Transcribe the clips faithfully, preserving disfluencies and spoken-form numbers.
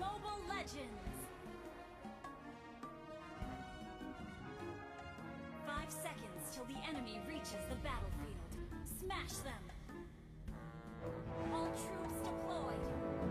Mobile Legends. Five seconds till the enemy reaches the battlefield. Smash them. All troops deployed.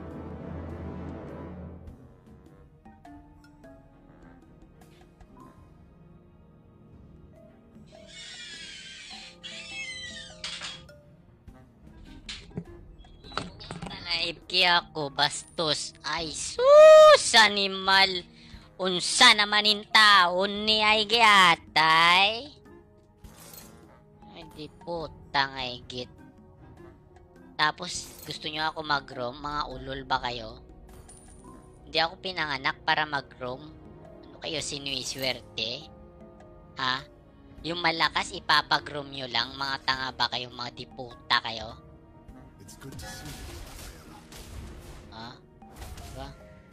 Naibki ako, bastos. Ay, sus! Animal! Unsa naman in taon ni ay giatay? Ay, di putang ay git. Tapos, gusto nyo ako mag-roam? Mga ulol ba kayo? Hindi ako pinanganak para mag-roam. Ano kayo, sinuiswerte? Ha? Yung malakas, ipapag-roam nyo lang? Mga tanga ba kayo? Mga diputa kayo? It's good to see you, Rafaela. Ha? Diba?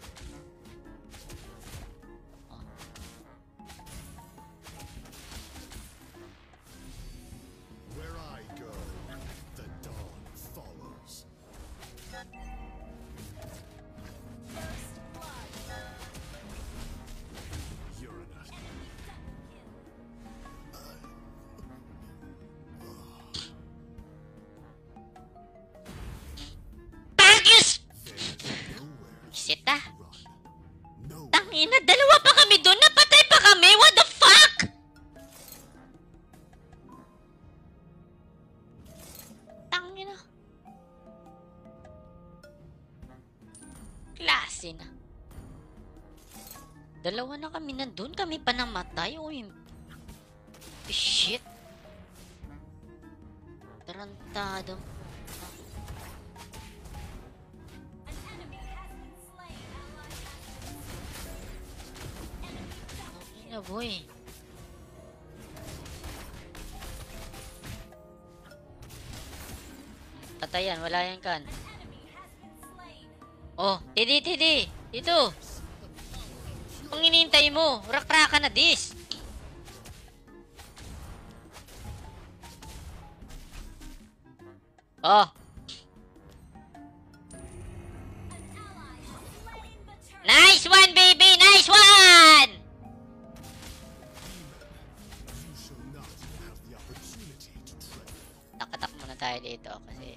Oh. Where I go, the dawn follows. First blood. Uranus. Enemy double kill. Tagis! There's nowhere Sita? to run. No. Tangina, dalawa pa kami doon. Napatay pa kami. What the fuck? Tangina. Klase na. Dalawa na kami nandun. Kami pa namatay. Uy. Shit. Tarantado. An enemy has been slain. Ally has been slain. Enemy double kill. Tangina, boy. Patayan. Wala yan kan. An enemy has been slain. Oh, tidi, tidi. Dito. Ang inintay mo. Rak-raka na dis. Oh. An ally has slain the turret. Nice one, baby. Nice one. You shall not have the opportunity to tread. Nakatak muna tayo dito kasi.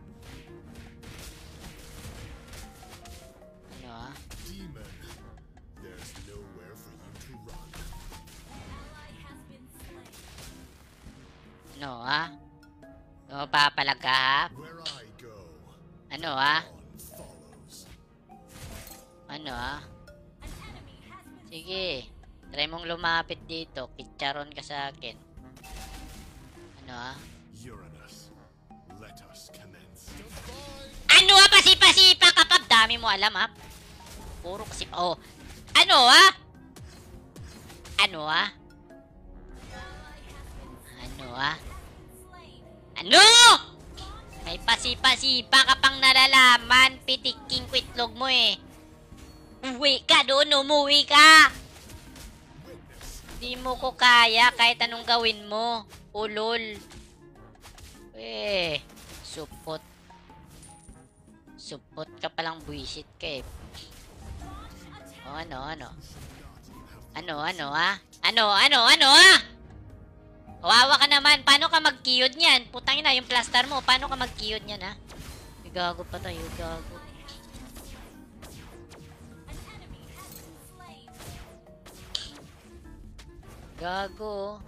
Ano ah? Demon, there's nowhere for you to run. Ally has been slain. Ano ah? Ano papalag ka ha? Where I go, Ano ah? dawn follows. Ano ah? An enemy has been Sige. Try mong lumapit dito. Pitcharon ka sa akin. Ano ah? Uranus, let us commence. Ano ah? Pasipa-sipa ka pa. Dami mo alam ha. Puro kasi pa. Oh. Ano ah? Ano ah? Ano ah? slain. Ano? May pasipa-sipa ka pang nalalaman. Pitiking kwitlog mo eh. Uwi ka doon. Umuwi ka. Di mo ko kaya kahit anong gawin mo. Ulol. Eh. Supot. Supot ka palang buwisit ka eh. O ano, ano? Ano, ano ah? Ano, ano, ano ah? Kawawa ka naman. Paano ka mag-kiyod niyan? Putang ina, yung plaster mo. Paano ka mag-kiyod niyan ha? May gago pa tayo. Gago. An enemy has been slain. Gago.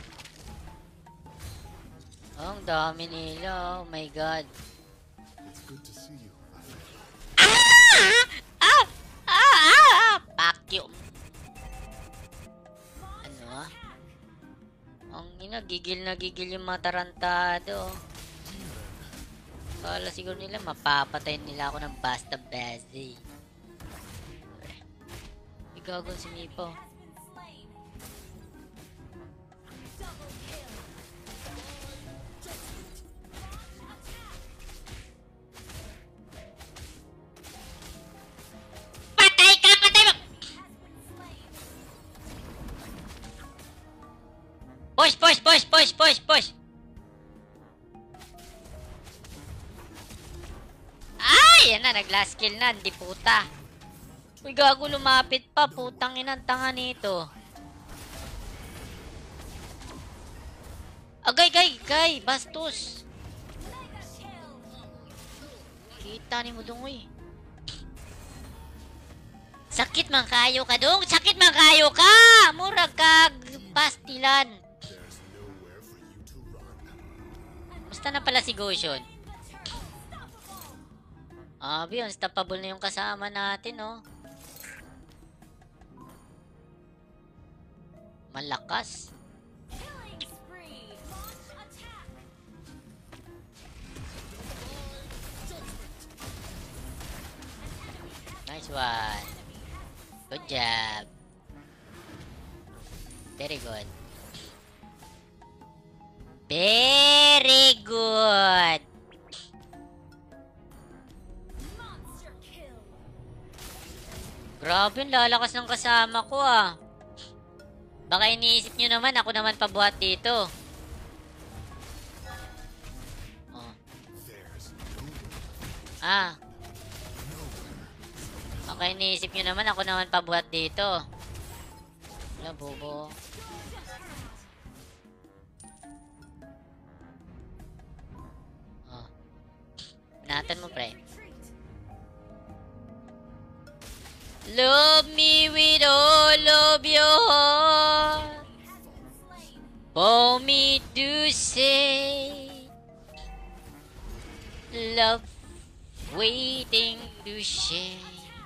Oh, ang dami nila. Oh my god. It's good to see you, Rafaela. Ah! Ah! Ah! Ah! Fuck you. Ano ah? Ang ina, gigil na gigil yung mga tarantado. Kala siguro nila mapapatayin nila ako ng basta bezi. Igago si Mipo. Has been slain. Double kill. Patay ka! Patay mo! Has been slain. Push! Push! Push! Push! Push! Push! Ay! Yan na, nag-last kill na. Hindi puta. Uy, gago, lumapit pa. Putang inang tanga nito. Agay, gay, gay, bastos. Mega kill. Kita ni mo dong, uy. Sakit man kayo ka dong. Sakit man kayo ka. Murag kag pastilan. There's nowhere for you to run. Musta na pala si Goshen? Abi, unstoppable na yung kasama natin, oh. Malakas. Killing spree. Launch attack. Nice one. Good job. Very good. Very good. Monster kill. Grabe, ang lalakas ng kasama ko, ah. Baka iniisip nyo naman, ako naman pabuhat dito. Oh. There's nowhere. Ah. Baka iniisip nyo naman, ako naman pabuhat dito. Wala, bobo. Oh. Pinatan mo, pre. Retreat. Love me with all of your heart. Has been slain. For me to say, love waiting to share.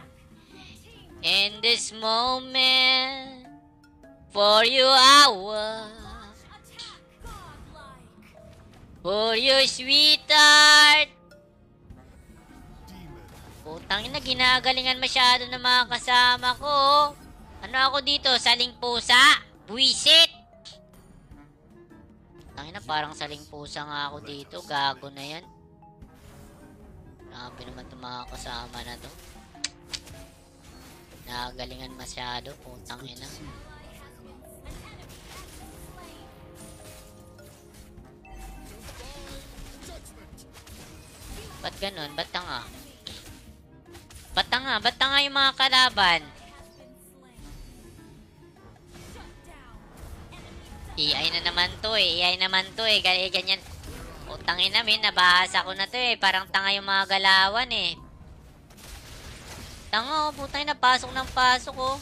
In this moment, for you I was, Attack. Godlike. for your sweetheart. Demon. Putang ina, ginagalingan masyado ng mga kasama ko. Ano ako dito? Saling pusa? Buwisit? Putang ina, parang saling pusa nga ako dito. Gago na yan. Grabe naman itong mga kasama na to. Nagagalingan masyado. Putang ina. Ba't ganun? Ba't tanga? Ba't tanga? Ba't tanga yung mga kalaban? I I na naman to eh. I I naman to eh. Gal- Ganyan. Utangin namin. Nabahasa ko na to eh. Parang tanga yung mga galawan eh. Tanga oh. Putangin na. Pasok ng pasok oh.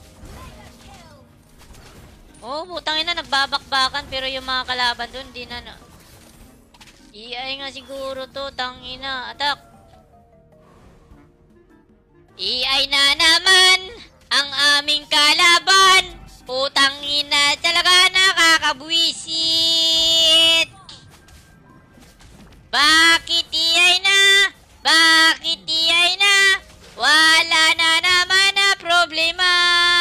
Oh, putangin na. Nagbabakbakan. Pero yung mga kalaban dun, di na na. I I nga siguro to. Tangina. Attack. I I na naman ang aming kalaban. Putang ina, talaga nakakabwisit. Bakit iyay na? Bakit iyay na? Wala na naman na problema.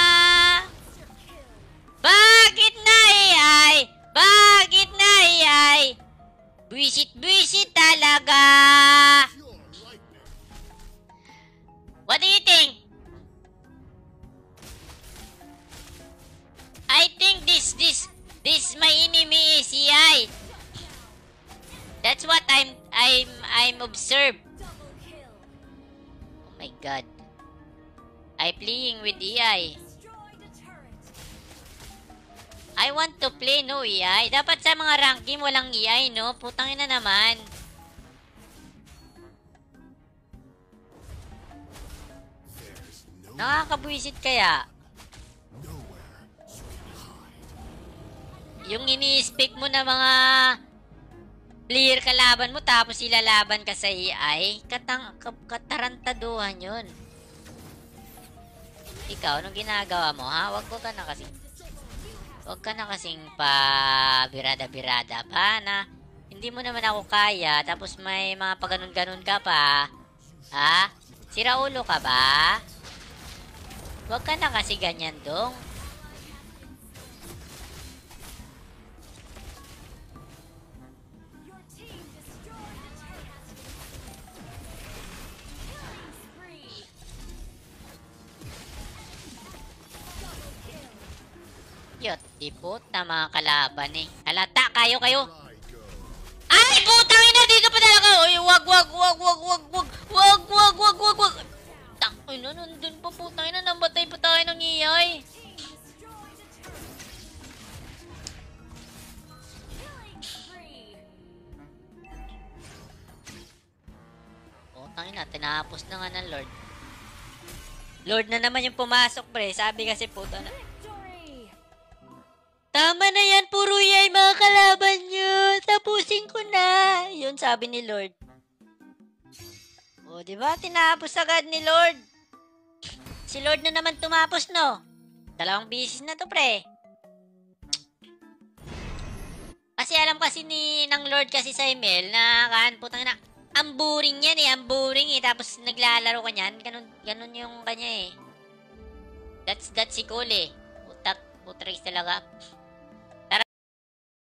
Bakit na iyay? Bakit na iyay? Bwisit-bwisit talaga. What do you think? I think this this this my enemy is E I. That's what I'm I'm I'm observed. Double kill. Oh my god. I playing with E I. Destroy the turret. I want to play no E I. Dapat sa mga rank game walang E I no. Putang ina naman. There's no Nakakabwisit kaya. nowhere you can hide. Yung ini-speak mo na mga player kalaban mo tapos ilalaban ka sa E I, katang ka- katarantaduhan yun. Ikaw, anong ginagawa mo, ha? Wag ko ka na kasing... Wag ka na kasing pa birada-birada pa na hindi mo naman ako kaya tapos may mga paganon-ganon ka pa. Ha? Sira ulo ka ba? Wag ka na kasi ganyan dong. Your team destroyed the turret. Killing spree. Double kill. Yot, di puta mga kalaban eh. Halata kayo kayo. I go. Ay, putang ina, dito pa talaga. Uy, wag, wag, wag, wag, wag, wag, wag, wag, wag, wag, wag. Tang, ano, Wala, nandun pa po tayo na. Namatay pa tayo ng iyay. Team destroyed a turret. Killing spree. Putang ina, tinapos na nga ng Lord. Lord na naman yung pumasok, pre. Sabi kasi puta na. Victory. Tama na yan, puro yay mga kalaban nyo. Tapusin ko na. Yun sabi ni Lord. O, di ba? Tinapos agad ni Lord. Si Lord na naman tumapos, no? Dalawang bisis na to, pre. Kasi alam kasi ni ng Lord kasi sa email na kan putang na ang boring yan eh, ang boring eh. Tapos naglalaro ka niyan, ganun, ganun yung kanya eh. That's, that's si Cole eh. Putak, putrix talaga.